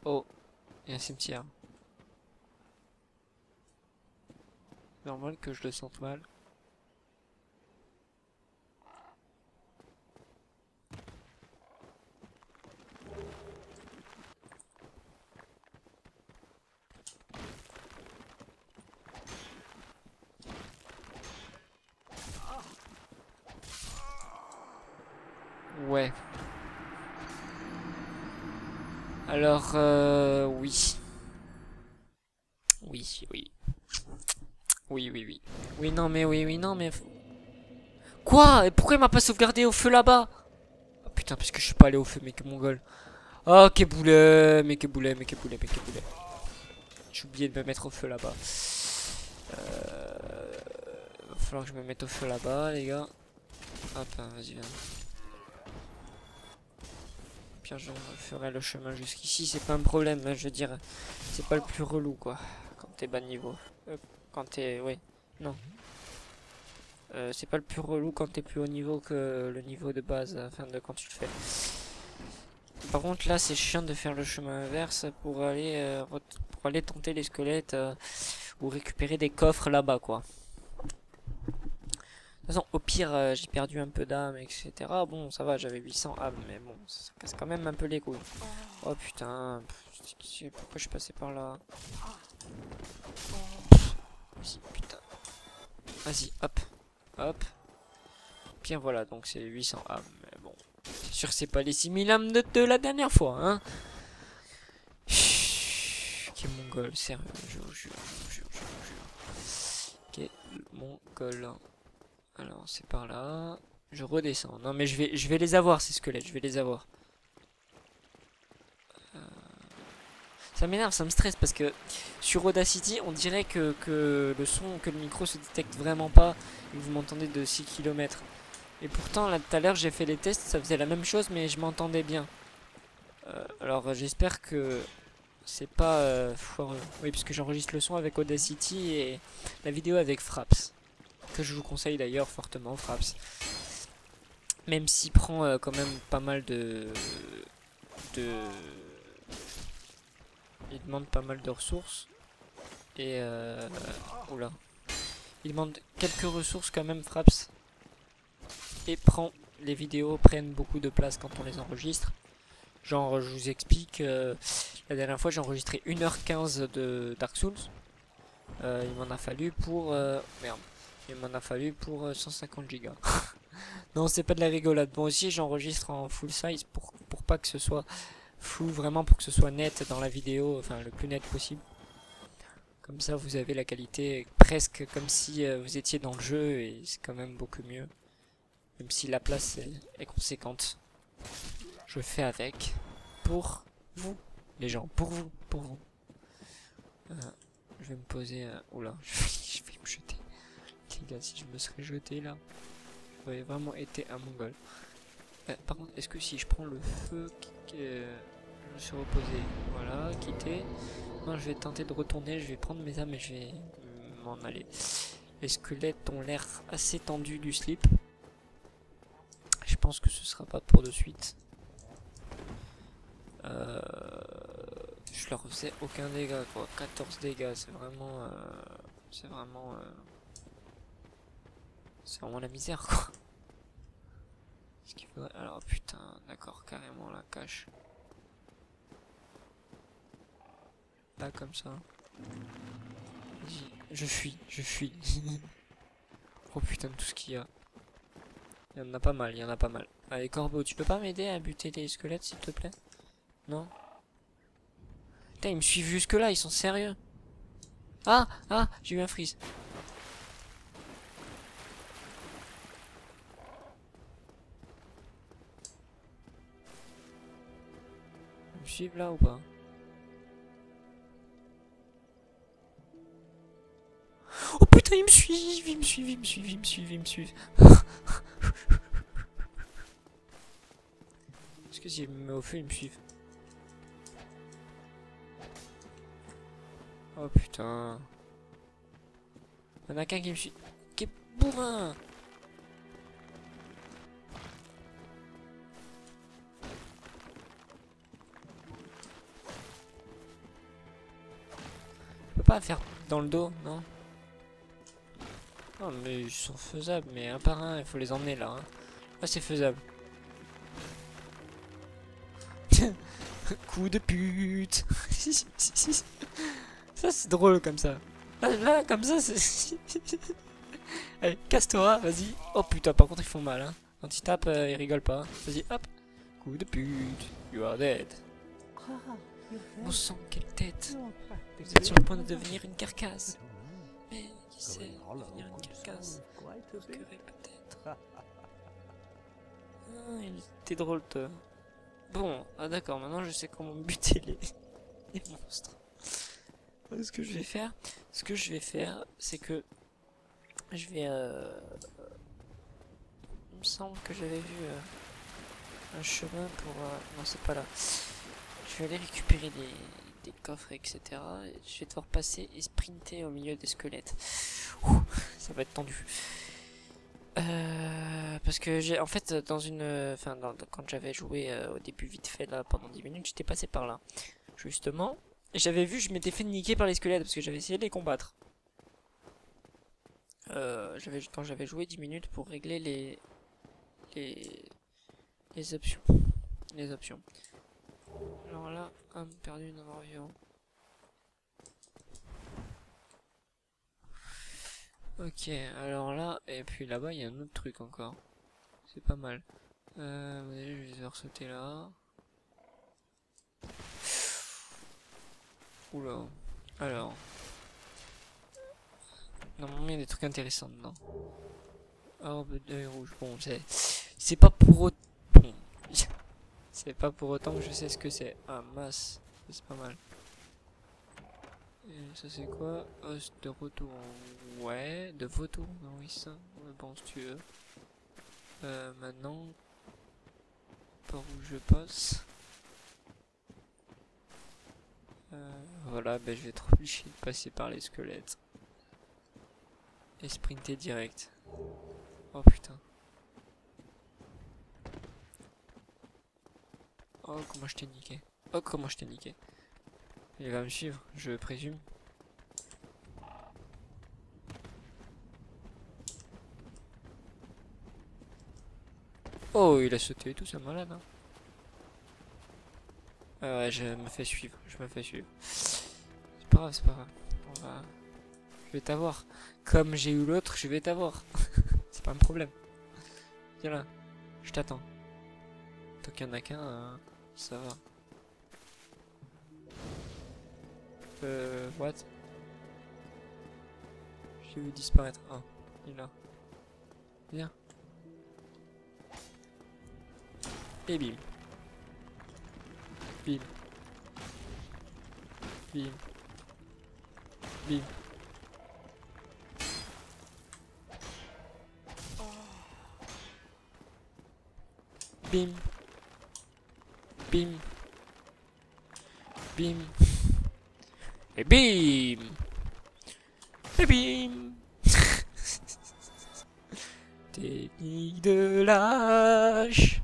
Oh, il y a un cimetière. Normal que je le sente mal. Ouais. Alors, oui. Oui, oui. Oui, oui, oui. Oui, non, mais oui, oui, non, mais... Quoi? Et pourquoi il m'a pas sauvegardé au feu là-bas? Oh, putain, parce que je suis pas allé au feu, mec, mongol. Oh, que boulet, mais que boulet, mais que boulet, mais que boulet. J'ai oublié de me mettre au feu là-bas. Va falloir que je me mette au feu là-bas, les gars. Hop, hein, vas-y, viens. Puis je ferai le chemin jusqu'ici, c'est pas un problème, hein, je veux dire. C'est pas le plus relou, quoi. Quand t'es bas de niveau. Quand t'es... Oui. Non. C'est pas le plus relou quand t'es plus haut niveau que le niveau de base, enfin de quand tu le fais. Par contre là c'est chiant de faire le chemin inverse pour aller tenter les squelettes ou récupérer des coffres là-bas quoi. De toute façon au pire j'ai perdu un peu d'âme etc. Bon ça va j'avais 800 âmes mais bon ça casse quand même un peu les couilles. Oh putain, pourquoi je suis passé par là? Vas-y putain. Vas-y hop, hop. Bien voilà donc c'est 800 âmes mais bon. C'est sûr que c'est pas les 6000 âmes de la dernière fois hein. Quel mongol, sérieux, je vous jure, je vous jure, je vous jure. Quel mongol. Alors, c'est par là. Je redescends. Non, mais je vais les avoir, ces squelettes, je vais les avoir. Ça m'énerve, ça me stresse parce que sur Audacity, on dirait que le son, que le micro se détecte vraiment pas et que vous m'entendez de 6 km. Et pourtant, là, tout à l'heure, j'ai fait les tests, ça faisait la même chose, mais je m'entendais bien. Alors, j'espère que c'est pas foireux. Oui, puisque j'enregistre le son avec Audacity et la vidéo avec Fraps. Que je vous conseille d'ailleurs fortement, Fraps. Même s'il prend quand même pas mal de... Il demande pas mal de ressources. Et oula. Il demande quelques ressources quand même, Fraps. Et prend... Les vidéos prennent beaucoup de place quand on les enregistre. Genre, je vous explique, la dernière fois j'ai enregistré 1h15 de Dark Souls. Il m'en a fallu pour... merde. Il m'en a fallu pour 150 gigas. Non, c'est pas de la rigolade. Bon, aussi, j'enregistre en full size pour pas que ce soit flou, vraiment pour que ce soit net dans la vidéo, enfin le plus net possible. Comme ça, vous avez la qualité presque comme si vous étiez dans le jeu et c'est quand même beaucoup mieux. Même si la place est conséquente. Je fais avec. Pour vous, les gens. Pour vous, pour vous. Je vais me poser... oula, je vais me jeter. Les gars, si je me serais jeté là, j'aurais vraiment été un mongol. Par contre, est-ce que si je prends le feu, je me suis reposé, voilà, quitter. Non, je vais tenter de retourner, je vais prendre mes âmes et je vais m'en aller. Les squelettes ont l'air assez tendus du slip. Je pense que ce sera pas pour de suite. Je leur faisais aucun dégât quoi, 14 dégâts, c'est vraiment... c'est vraiment... c'est vraiment la misère quoi. Ce qu'il faudrait... Alors putain, d'accord, carrément la cache. Là comme ça. Je fuis, je fuis. Oh putain, tout ce qu'il y a. Il y en a pas mal, il y en a pas mal. Allez, Corbeau, tu peux pas m'aider à buter les squelettes, s'il te plaît? Non? Putain, ils me suivent jusque là, ils sont sérieux. Ah, ah, j'ai eu un freeze. Ils me suivent là ou pas? Oh putain, ils me suivent, ils me suivent, ils me suivent, ils me suivent, ils me suivent. Est-ce que si je me mets au feu, ils me suivent? Oh putain. Il y en a qu'un qui me suit. Quel bourrin! pas faire dans le dos, non? Non, mais ils sont faisables, mais un par un, il faut les emmener là. Hein. Là, c'est faisable. Coup de pute. Ça, c'est drôle comme ça. Là comme ça, c'est... Allez, casse-toi, vas-y. Oh putain, par contre, ils font mal. Hein. Quand ils tapent, ils rigolent pas. Hein. Vas-y, hop. Coup de pute. You are dead. Bon sang, quelle tête. Vous êtes sur le point de devenir une carcasse. Mais qui sait, devenir une carcasse. Peut-être. Ah, il était drôle, toi. Bon, ah d'accord, maintenant je sais comment buter les monstres. Ce que je vais faire, c'est que je vais... il me semble que j'avais vu un chemin pour... non, c'est pas là. Je vais aller récupérer des coffres, etc. Et je vais devoir passer et sprinter au milieu des squelettes. Ouh, ça va être tendu. Parce que j'ai en fait dans une quand j'avais joué au début vite fait là pendant 10 minutes, j'étais passé par là justement et j'avais vu, je m'étais fait niquer par les squelettes parce que j'avais essayé de les combattre. Quand j'avais joué 10 minutes pour régler les options. Alors là, perdu dans leur vivant. Ok, alors là, et puis là-bas, il y a un autre truc encore. C'est pas mal. Je vais devoir sauter là. Oula. Alors. Normalement, il y a des trucs intéressants dedans. Orbe d'œil rouge. Bon, c'est pas pour autant. Bon. C'est pas pour autant que je sais ce que c'est. Ah, masse. C'est pas mal. Et ça, c'est quoi? Os de retour. Ouais, de vautour. Non, oui, ça. Bon, si tu veux. Maintenant, par où je passe. Voilà, ben je vais être obligé de passer par les squelettes. Et sprinter direct. Oh putain. Oh, comment je t'ai niqué. Oh, comment je t'ai niqué. Il va me suivre, je présume. Oh, il a sauté et tout, c'est malade, hein. Ah ouais, je me fais suivre. C'est pas grave. Je vais t'avoir. Comme j'ai eu l'autre, je vais t'avoir. C'est pas un problème. Viens là, je t'attends. Tant qu'il y en a qu'un, ça va. What? J'ai vu disparaître. Ah, il est là. Viens. Et bim. Bim. Bim. Bim. Bim. Bim. Bim. Et bim. Et bim. Technique de lâche.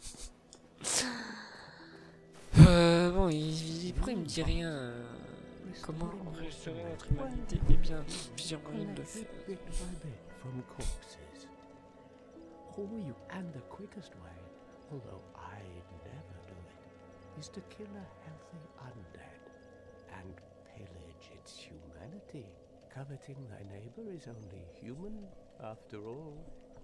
Bon, pourquoi il me dit rien comment restaurer notre humanité? Eh bien, plusieurs moyens de le faire. You and the quickest way, although I'd never do it, is to kill a healthy undead and pillage its humanity. Coveting thy neighbor is only human, after all.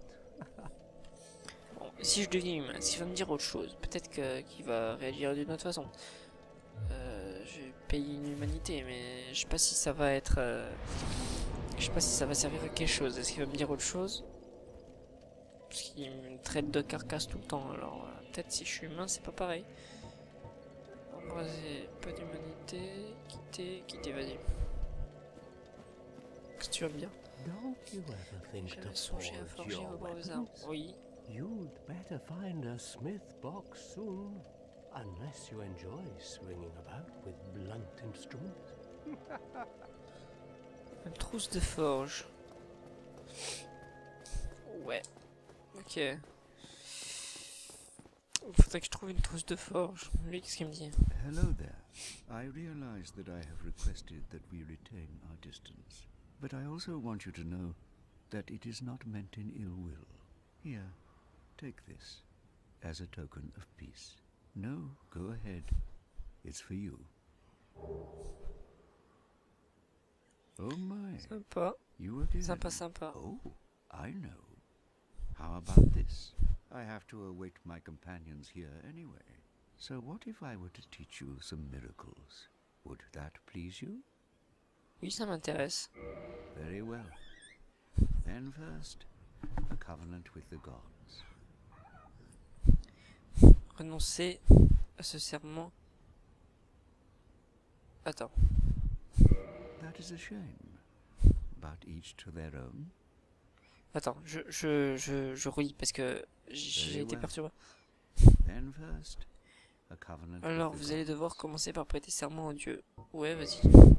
Bon, si je deviens humain, s'il va me dire autre chose, peut-être qu'il va réagir d'une autre façon. Je vais payer une humanité, mais je sais pas si ça va être... je sais pas si ça va servir à quelque chose. Est-ce qu'il va me dire autre chose? Parce qu'il me traite de carcasse tout le temps, alors peut-être si je suis humain, c'est pas pareil. Embraser, pas d'humanité, quitter, vas-y. Qu'est-ce que tu vas me dire? J'avais songé à forger vos braves armes. Oui. You'd better find a smith box soon, unless you enjoy swinging about with blunt instruments. Une trousse de forge. Ouais. Ok. Il faudrait que je trouve une trousse de forge. Lui, qu'est-ce qu'il me dit? Hello there. I realize that I have requested that we retain our distance, but I also want you to know that it is not meant in ill will. Here, take this as a token of peace. No, go ahead. It's for you. Oh my. Sympa. You again? Sympa, sympa. Oh, I know. How about this? I have to await my companions here anyway. So what if I were to teach you some miracles? Would that please you? Oui, ça m'intéresse. Very well. Then first, a covenant with the gods. Renoncer à ce serment. Attends. That is a shame. But each to their own. Attends, je relis parce que j'ai été perturbé. Then first, a covenant Alors, with the vous allez gods. devoir commencer par prêter serment au dieu. Ouais, vas-y.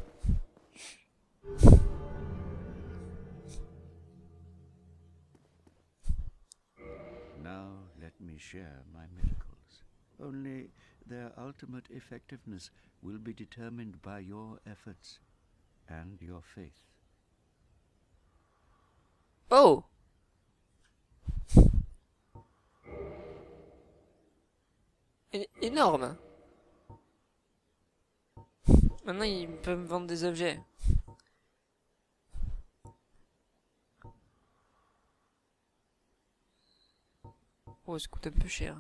Now let me share my miracles. Only their ultimate effectiveness will be determined by your efforts and your faith. Oh! Énorme! Maintenant, il peut me vendre des objets. Oh, ça coûte un peu cher.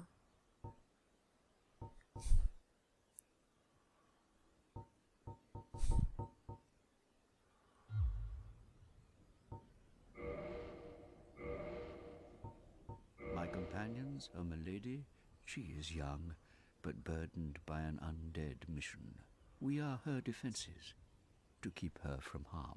My companions are Milady. She is young, but burdened by an undead mission. We are her defenses, to keep her from harm.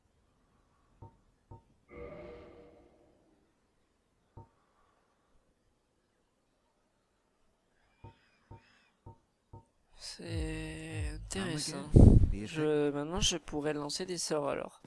C'est intéressant. The effect Maintenant, je pourrais lancer des sorts alors.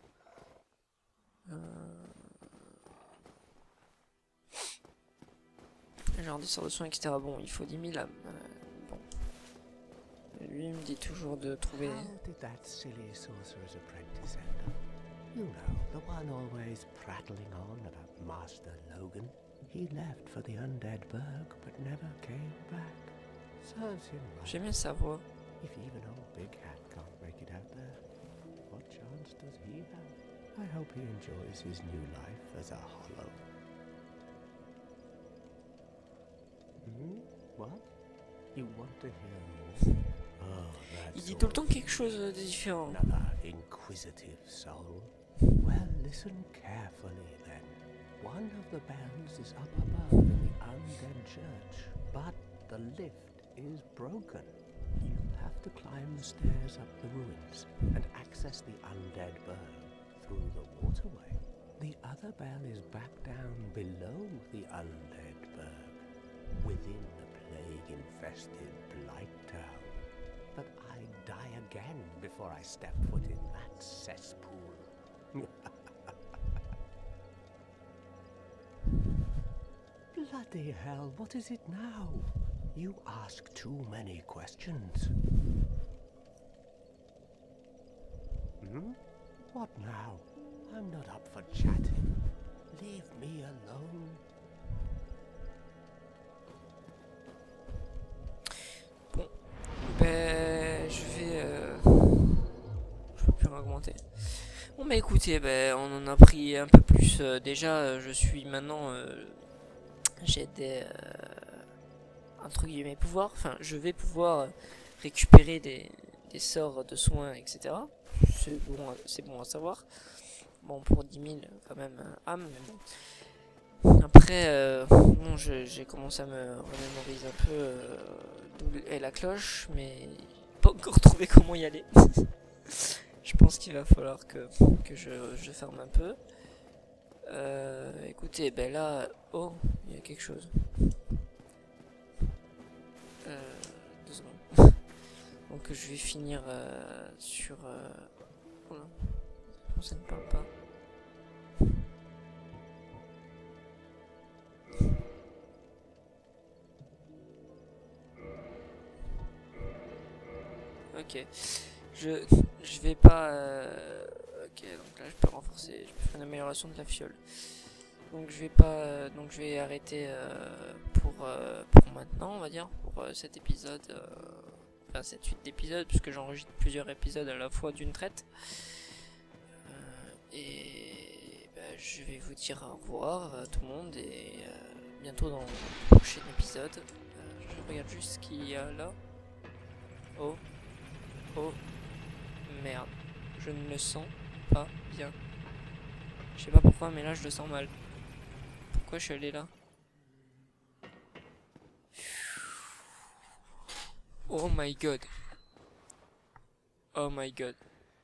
Genre des sorts de soins, etc. Bon, il faut 10 000 âmes. Bon. Lui, il me dit toujours de trouver. How did that silly sorcerer's apprentice end up? You know, the one always prattling on about Master Logan. He left for the Undead Burg, but never came back. Serves him right. J'aime bien sa voix. If even old Big Hat can't make it out there, what chance does he have? I hope he enjoys his new life as a hollow. What? You want to hear more? Oh, Il that's dit tout le all. temps quelque chose de différent. Another inquisitive soul. Well, listen carefully then. One of the bells is up above in the undead church, but the lift is broken. You have to climb the stairs up the ruins and access the undead burg through the waterway. The other bell is back down below the undead burg, within the plague-infested Blight Town. But I'd die again before I step foot in that cesspool. Bloody hell, what is it now? You ask too many questions. What now? I'm not up for chatting. Leave me alone. Ben, je peux plus augmenter. Bon, bah écoutez, ben, on en a pris un peu plus. Déjà, je suis maintenant. J'ai des. Entre guillemets, pouvoirs. Enfin, je vais pouvoir récupérer des sorts de soins, etc. C'est bon à savoir. Bon, pour 10 000, quand même, âme, mais bon. Après, bon, j'ai commencé à me remémoriser un peu d'où est la cloche, mais pas encore trouvé comment y aller. Je pense qu'il va falloir que je ferme un peu. Écoutez, ben là, oh, il y a quelque chose. 2 secondes. Donc je vais finir sur... Oh là, ça ne parle pas. Ok. Je vais pas... Ok, donc là je peux renforcer, je peux faire une amélioration de la fiole. Donc je vais pas... donc je vais arrêter pour maintenant, on va dire, pour cet épisode. Enfin cette suite d'épisodes, puisque j'enregistre plusieurs épisodes à la fois d'une traite. Et bah, je vais vous dire au revoir à tout le monde et bientôt dans le prochain épisode. Je regarde juste ce qu'il y a là. Oh. Oh. Merde. Je ne le sens pas bien. Je sais pas pourquoi, mais là je le sens mal. Pourquoi je suis allé là? Oh my god. Oh my god.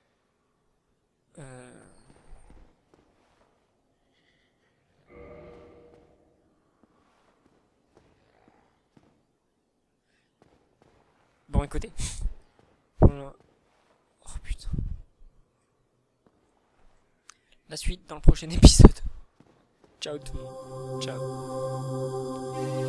Bon, écoutez. Voilà. Oh putain. La suite dans le prochain épisode. Ciao tout le monde. Ciao.